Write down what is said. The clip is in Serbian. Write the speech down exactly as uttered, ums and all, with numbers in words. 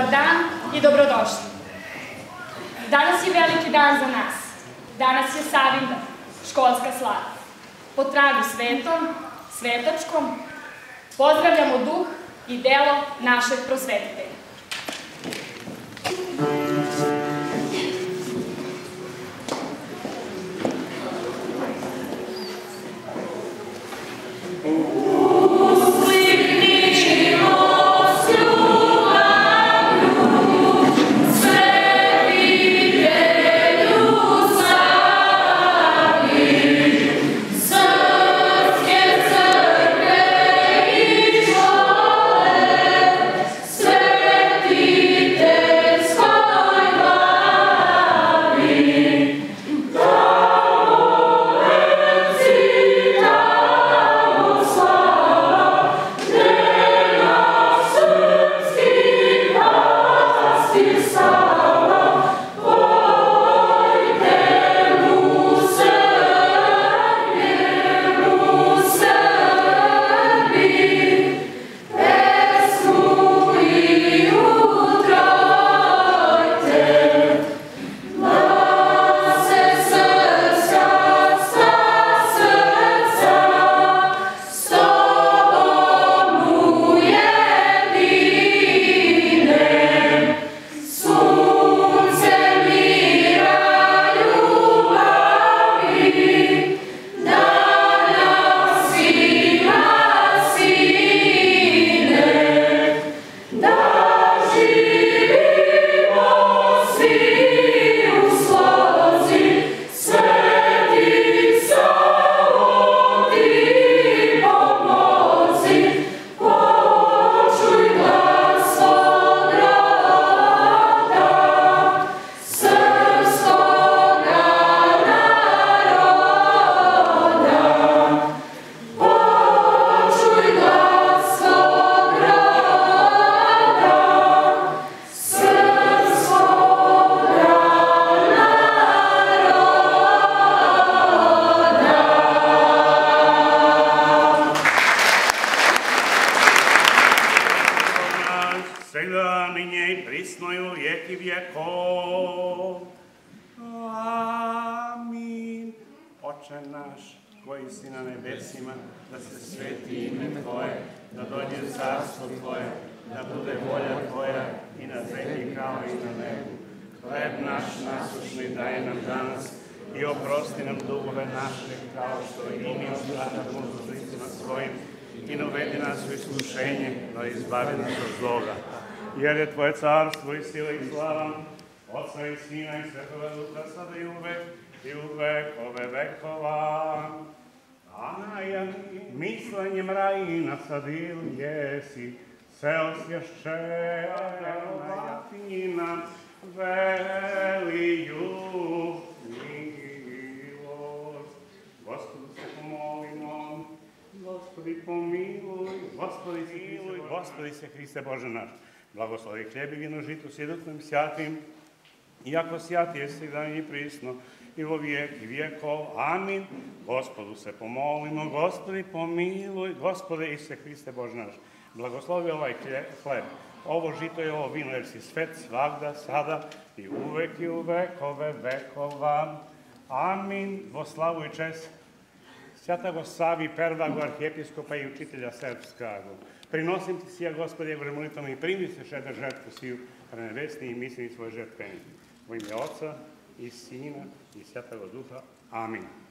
Dobar dan i dobrodošli. Danas je veliki dan za nas. Danas je Savindan, školska slava. Po tragu svetom, svetačkom, pozdravljamo duh i delo našeg prosvetitelja. Jer je Tvoje carstvo i sila i slava, Otca i Sina i Svetoga Duha, sada i uvek, i u vekove vekova. Amen. Mislenjem rajina sadil jesi, se osvješćena jatinjina, veliju milost. Gospodu se pomolimo, Gospodi pomiluj, Gospodi miluj, Gospodi se Hriste Bože naš. Blagoslovi hljeb i vino žitu s jedutnim sjatim, iako sjati jesi dan i prisno, i vo vijek i vijekov. Amin. Gospodu se pomolimo, Gospodi pomiluj, Gospode Isuse Hriste Bože naš. Blagoslovi ovaj hleb, ovo žito i ovo vino, jer si svet svagda, sada i uvek i u vekove vekova. Amin. Vo slavu i čest Svjatago Savi, prvago arhijepiskopa i učitelja srpskago. Prinosim ti sija, Gospodje, Bože molitvom i primi se šeder žrtvu siju, prenevesni i mislini svoje žrtveni. U ime Oca i Sina i Svjatoga Duha. Amin.